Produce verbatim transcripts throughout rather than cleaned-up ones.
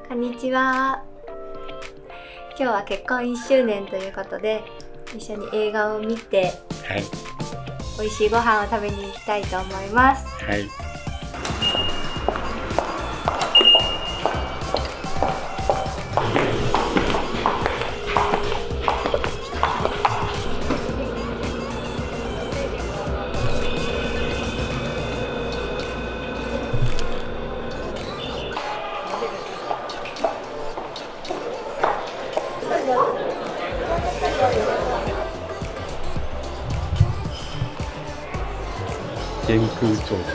こんにちは。今日は結婚いっしゅうねんということで、一緒に映画を見て、 はい、 美味しいご飯を食べに行きたいと思います。 はい。天空提灯。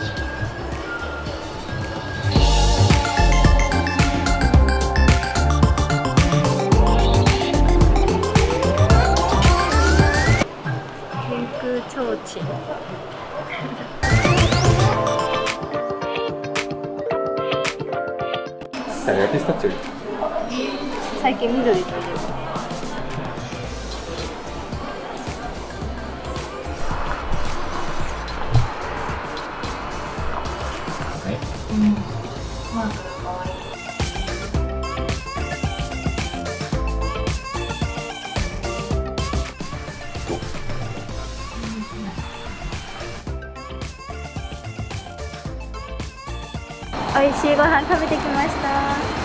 天空提灯。 誰がピスタチオ？ 最近緑という。うん、マークが可愛い。美味しいご飯食べてきました。